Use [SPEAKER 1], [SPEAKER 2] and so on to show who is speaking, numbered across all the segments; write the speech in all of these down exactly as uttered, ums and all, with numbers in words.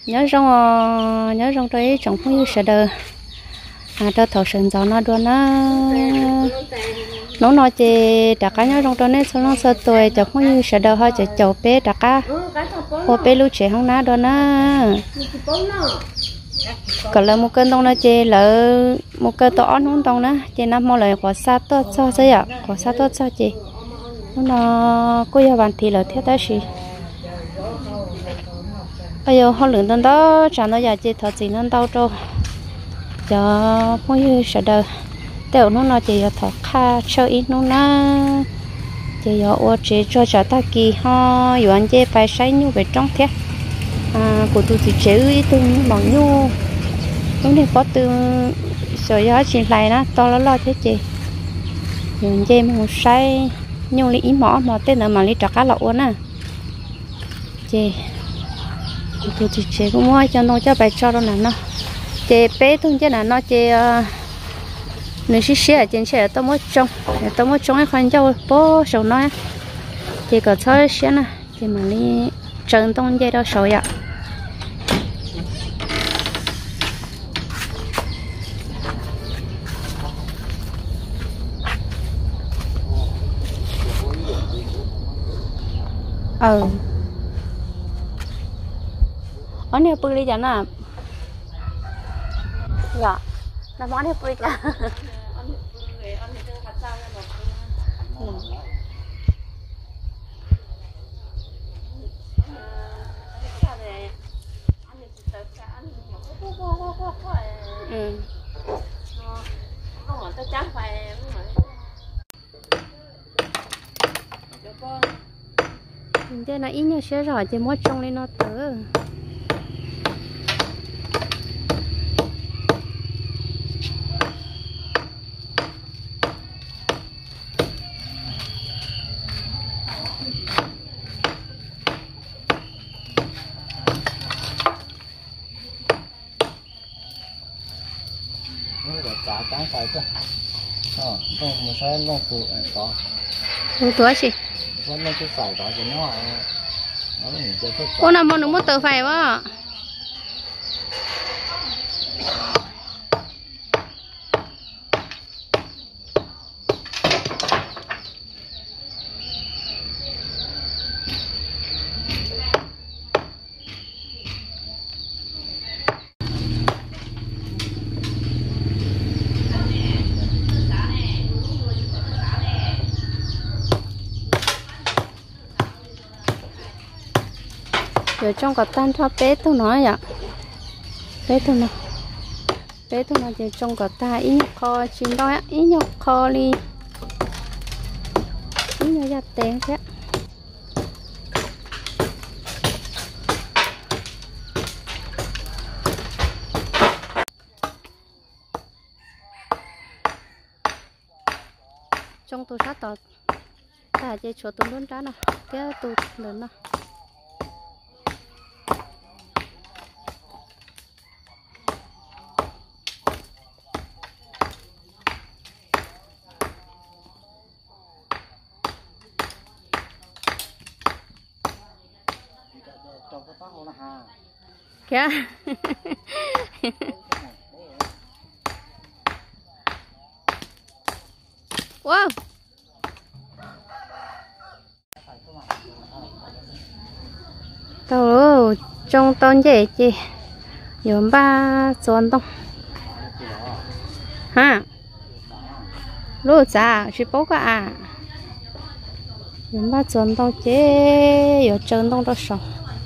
[SPEAKER 1] nhớ rong nhớ rong tới trồng phong như sợ đời à cho thầu sườn gió nó đua nó nó nói chị đã cá nhớ rong cho nên số nó sơ tuổi trồng phong như sợ đời hơi chỉ chầu bé đã cá hồ bé lưu trẻ không ná đua nó còn là một cơn đông nó chị lỡ một cơn to nó đông nó chị năm mò lại có sát tốt sao thế ạ có sát tốt sao chị nó cô yêu bạn thì là thiết đó gì bây giờ họ lượng đó trả nó giờ chị thật gì nó đau trâu cho mỗi người sợ đời tiểu nó nó chỉ thọ kha chơi ít nó na chỉ ở ô chỉ cho trả ta kỳ ho dù anh chị phải say nhu về trong thế à của tôi thì chế ít tôi bằng nhu cũng đi có từ sợ gió chỉ lại đó to nó lo thế chị dù anh chị một say nhu lý mỏ mà tên là mà lý trả cá lậu nè chị tôi chỉ chế cũng mua cho nó cho bài cho nó là nó chế bé thôi chứ là nó chế nếu xí xí ở trên xe tôi mới trông tôi mới trông cái khoan châu bố sầu nó chế có thôi xí nè chế mà đi trơn tông dây đó sầu ạ ừ ở đây bự đi chả nè dạ là món này bự chả ừ thế là ít nhau sẽ rồi chỉ mất trong lên nó tớ
[SPEAKER 2] cá cá phải cơ, ờ, không một sai nó phụ có,
[SPEAKER 1] phụ tuổi gì?
[SPEAKER 2] nó nó cứ phải có thì nó, nó mình chơi thức.
[SPEAKER 1] Cô nào muốn được một tờ phải không? ở trong có tan cho bé tôi nói ạ bé tôi nào bé tôi nói thì trong có ta ít nhóc kho chín đó ít nhóc kho đi ít nhóc giặt tiền thế trong tôi sát tọt ta chơi chỗ tôi luôn trả nào cái tôi lớn nào kìa wow tao trong tôn vậy chị dùng ba chọn tông ha lúc giá chỉ bố cả à dùng ba chọn tông chế ở trên tông đó sống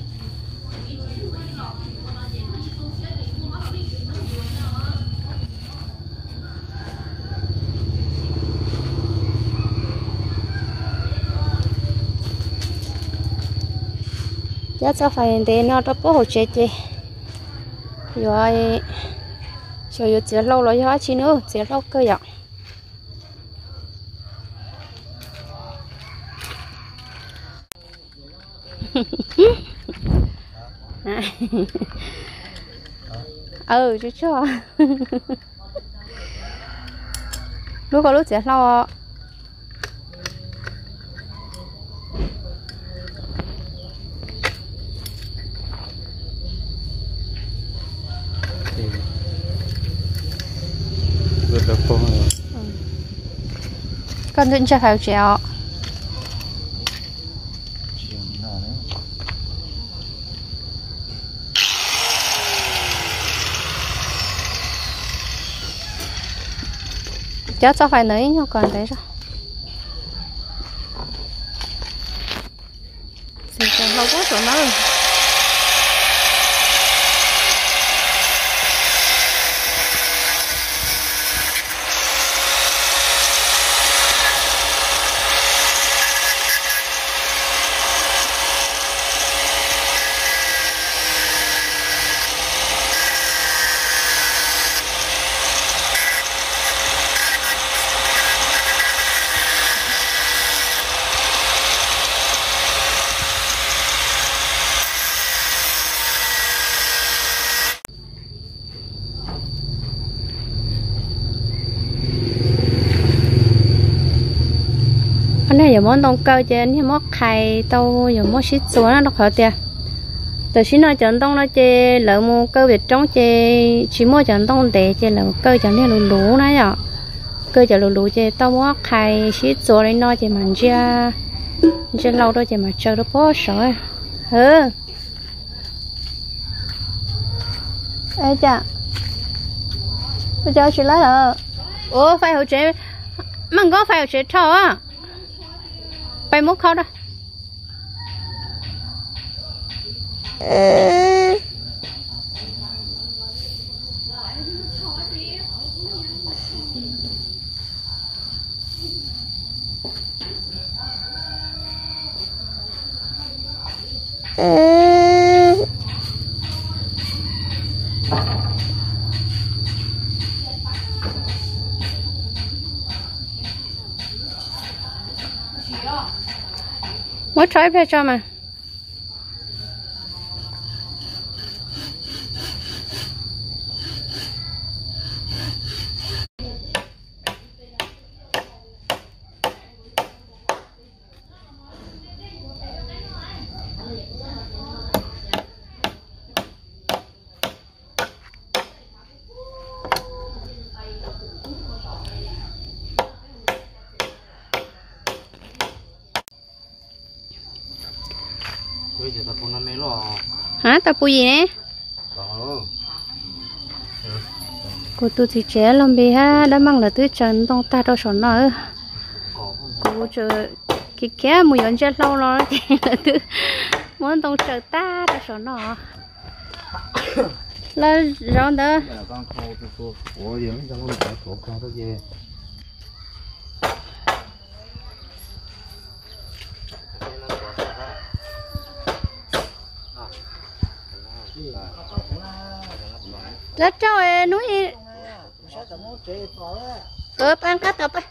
[SPEAKER 1] giá cho phải để nó đó bố hỗ trợ chị rồi rồi chỉ lâu rồi hóa chi nữa chỉ lâu cơ ạ ừ chú cho lúc có lúc chỉ lâu
[SPEAKER 2] thì rất là phong rồi.
[SPEAKER 1] Con định cho phải chéo. Chắc cho phải lấy nhau còn đấy rồi. Thì còn không có chỗ nào. Anh này giờ món đông cao chứ anh món khai tao giờ món xít xuống nó khó tiền. Từ khi nó chọn đông nó chơi lỡ mua cơ việt trong chơi chỉ mua chọn đông để chơi lỡ cơ chọn này lù lù này ạ. Cơ chọn lù lù chơi tao món khai xít xuống này nó chơi mặn chia chơi lâu đó chơi mà chơi nó bó sợ. Hừ. Ê chà. Bây giờ chị lấy rồi. Ủa phải hỗ trợ mình có phải hỗ trợ thọ á. Bay mốt khó đó. Mới try về cho mà. Hả? Tao bùi gì nè? Cô tôi thì trẻ lắm bì ha, đã mang là tôi chân tông ta đâu sổ nữa. Cô chờ cái kia mùi ấn chết lâu rồi thì là tôi muốn tông chờ ta đâu sổ nữa. Là rón đó. Rất trời núi ướp ăn cắt ướp ấy.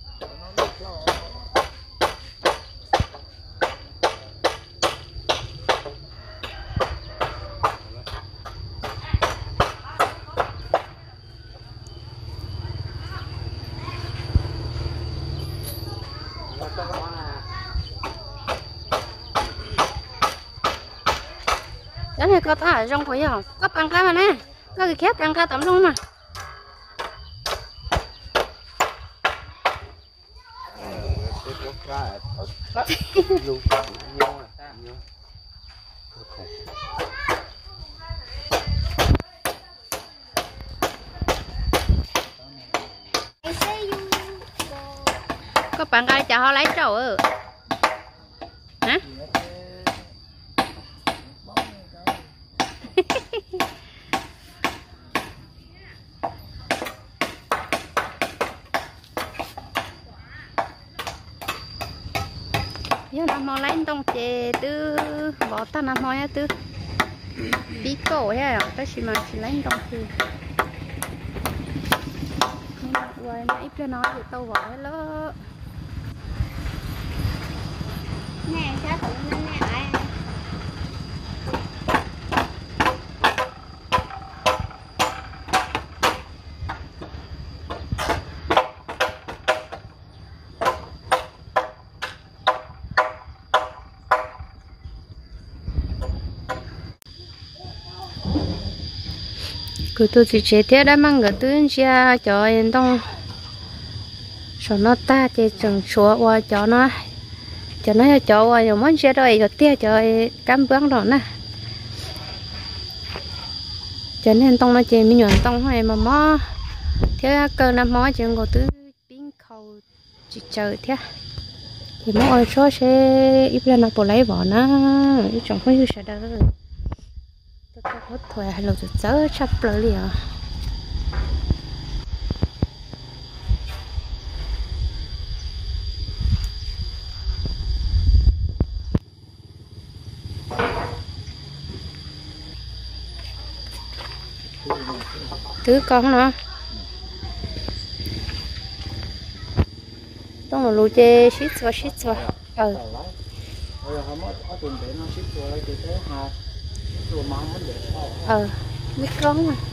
[SPEAKER 1] Cái này có ta ở trong khối không? Cấp ăn cá mà nè. Có cái khép ăn cá tắm luôn mà. Có bạn ai chào họ lấy trâu ư? Hả? giờ nó mò lấy tông chè từ bỏ ta nó mò từ bí cổ hay là cái gì mà chỉ lấy tông chè rồi nãy cho nó thì tao gọi lỡ nè sao tụi nó nè lại cứ tôi chỉ chế thế đã mang người tư chia cho em đông cho nó ta chỉ trồng chúa qua cho nó cho nó cho qua nhiều món chia rồi rồi tia cho cam bướng đó nè cho nên tông nó chỉ mình nhuận tông hay mà mó thế cơ năm mó chỉ có tứ pin khâu chỉ chờ thế thì mỗi số sẽ ít lên nó bỏ lấy vỏ nó chẳng có gì sẽ đâu tôi có hút thôi hay là tôi sắp lỡ liền thứ con nó trong là lúa chê xít vào xít vào ừ ừ biết con mà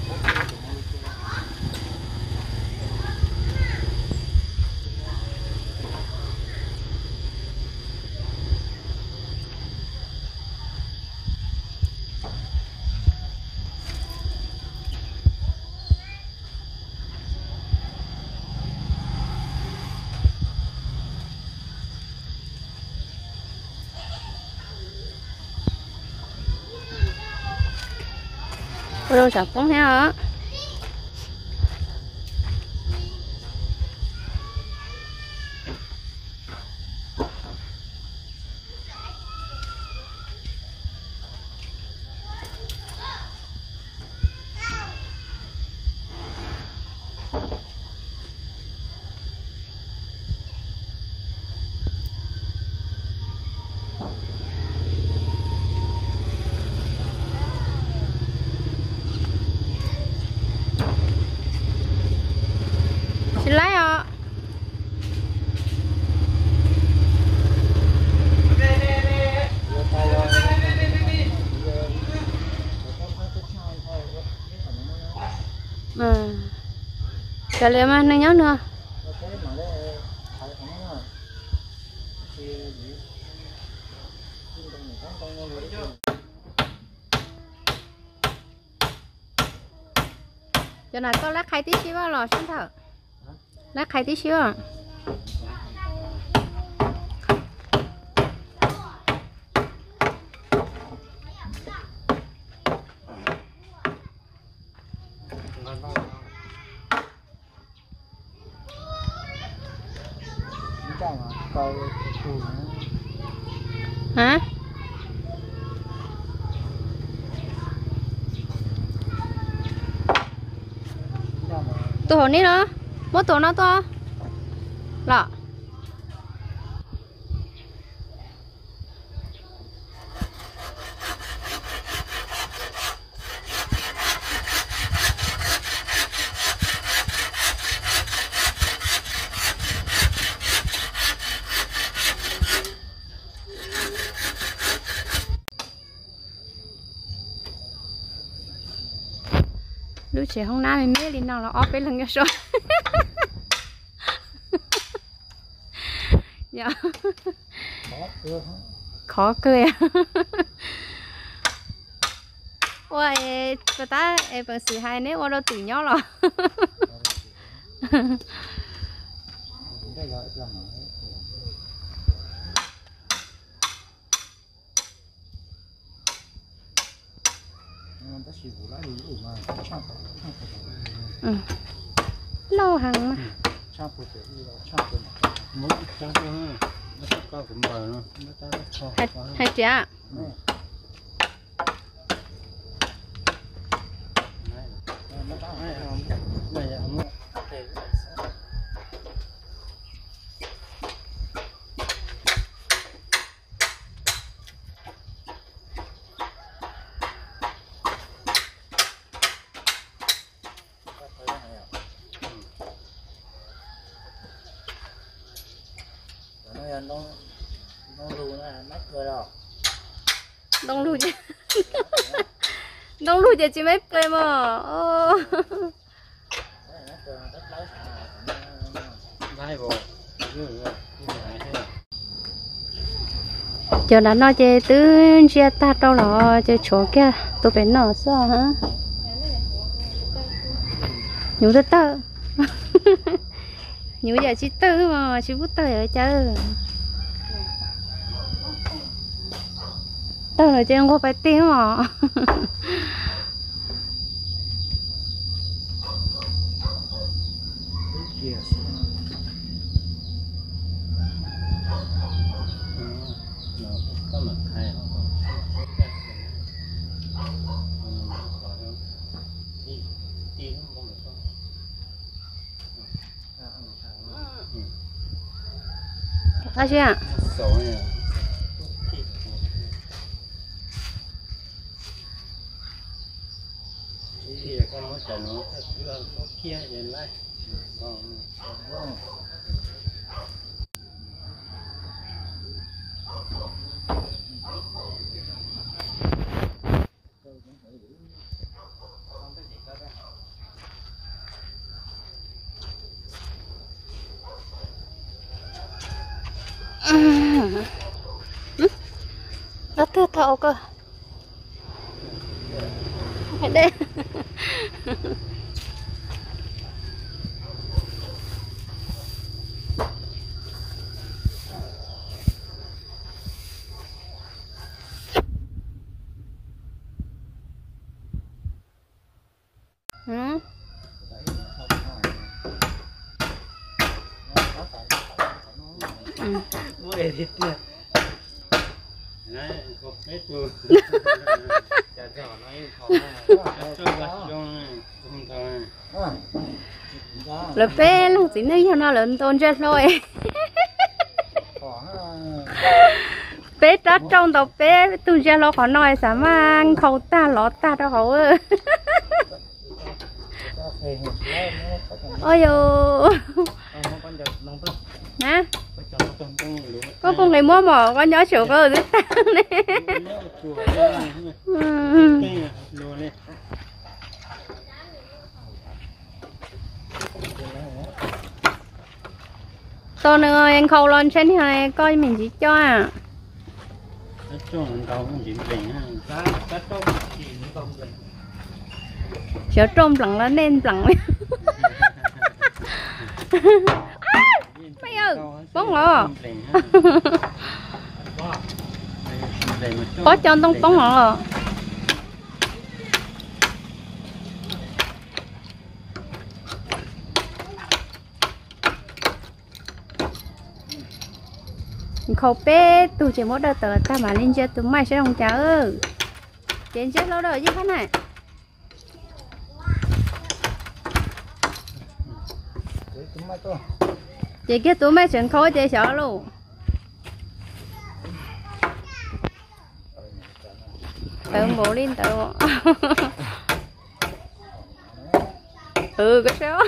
[SPEAKER 1] cô đâu sập cũng hả lấy ạ ừ cho lên mà nó nhớ nữa giờ này có lá khai tí xíu vào lò xem thở lá khai tí xíu à hả tôi hỏi ní đó bố tổ nó to lọ đứa trẻ không nam mình mê lên nào là off cái lưng cho rồi dạ khó cười ôi bà ta em bằng sự hay nếu đâu từ nhau rồi ừ. Lâu hàng mà hai hai chị ạ
[SPEAKER 2] đông đông lù này mất rồi đó
[SPEAKER 1] đông lù chứ đông lù chứ chỉ mấy cây mà giờ đã nói chơi tứ chia ta đâu là chơi chỗ kia tôi phải nở sao hả nhú tơ tơ nhú giờ chỉ tơ mà chỉ bút tơ ở chơi tơ ở trên có phải tiếng mà sao chứ ạ? Nó thưa thọ cơ đây ừ.
[SPEAKER 2] Mua để thịt nè. Đấy, có hết rồi. Chả giỏ nói khó cho gắt trong này, không thôi.
[SPEAKER 1] Là phê luôn, chỉ nói cho nó lớn tôn chết thôi. Phê trát trong tàu phê, tôi ra lo khó nói sao mà khẩu ta ló ta đâu khẩu ơi. Ôi dồi. Hả? Có con này mua mỏ con nhỏ chiều có ở dưới tang này. Tôi nữa anh khâu lên trên này coi mình chỉ cho à. Chở trôm lặng lên nên lặng. Mày ơi, bóng lò. Có cho tông bóng lò. Khẩu bé tụi chỉ mỗi đợt tờ ta mà lên chơi tụi mày sẽ đồng cháu ơi. Trên chết lâu đời chứ phát này. Chị kia tụi mày chuyển khối chị sợ luôn. Tự bộ lên tự bộ. Ừ cái số.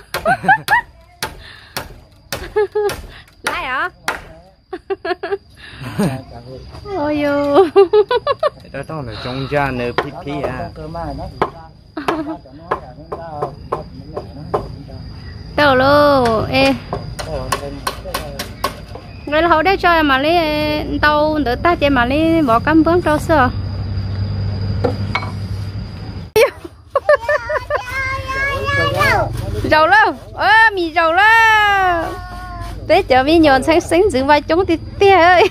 [SPEAKER 1] Lái hả? Ôi dù.
[SPEAKER 2] Đó đó là trong ra nơi phí phí à.
[SPEAKER 1] Tao luôn. Ê. Người hậu đấy cho mà lấy tao đỡ ta cho mà lấy bỏ cắm bướm trâu sữa. Dầu luôn. Ơ mì dầu luôn. Tế chờ mi nhọn sáng sáng giữ vai chống thì tía ơi.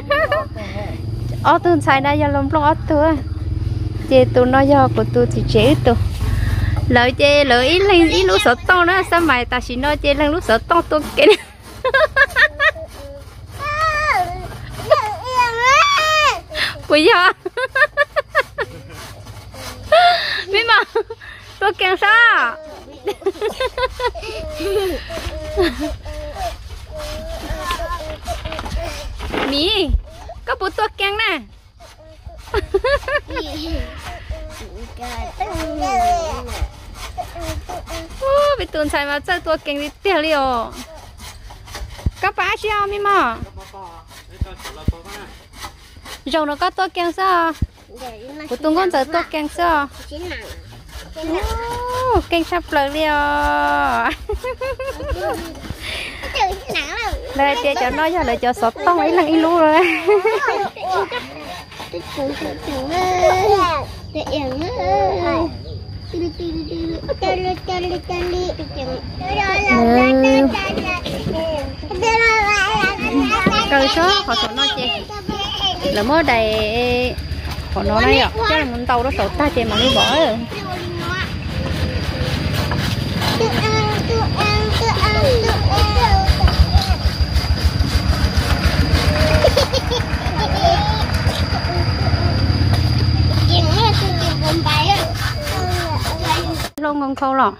[SPEAKER 1] Ô tôi xài đây giờ lông lông ô tôi. Chê tôi nói do của tôi thì chế tôi. Lợi chê lợi ít lên ít lúc sợ to nữa sao mày ta chỉ nói chê lên lúc sợ to tôi kén. Bây giờ. Biết mà tôi kén sao? Mì, có bố tôi kén nè. Ô, bị tuần xài mà chơi tôi kén đi tiêu liều. Các bác sao mi mà? Rồi nó có tôi kén sao? Của tôi con chơi tôi kén sao? Ô, kén sắp lời liều. Đây chị cho nó cho lại cho sọt tông ấy lần y lu rồi. Rồi số họ số nó chị là mới đầy họ nó này ạ chắc là muốn tàu đó số ta chị mà đi bỏ rồi luôn con khâu rồi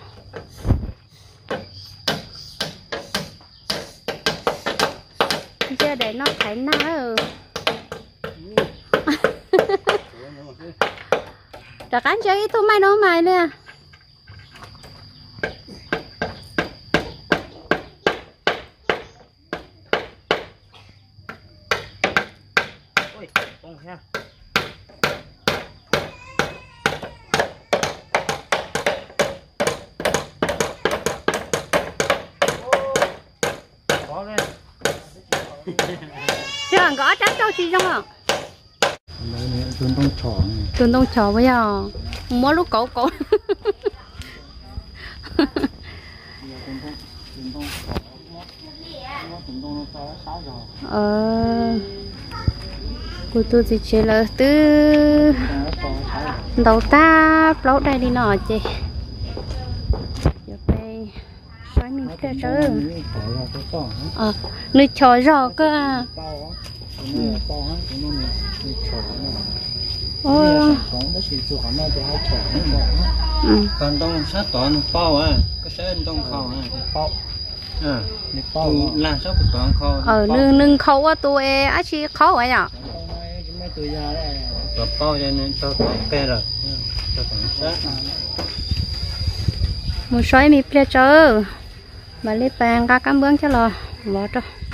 [SPEAKER 1] giờ để nó phải ná ừ trả cán chơi ít thôi mai nó mày nè
[SPEAKER 2] ôi con ha
[SPEAKER 1] chứ là gõ trắng đâu chị trong à
[SPEAKER 2] tuần đông chó
[SPEAKER 1] tuần đông chó bây giờ mỗi lúc cổ cổ ờ cô tôi thì chỉ là từ đầu ta lâu đây đi nọ chị giờ đây xoay mình cái chứ ờ nơi chó rò cơ à ôi
[SPEAKER 2] còn đông sát toàn bao à có sẽ đông khâu à bao à bao là sao bị toàn khâu
[SPEAKER 1] ờ nương nương khâu á tôi á chỉ khâu vậy à
[SPEAKER 2] và bao cho nên cho kê rồi cho toàn sát
[SPEAKER 1] một xoay mi ple chờ mà lấy bàn ra cám bướng cho lo bỏ cho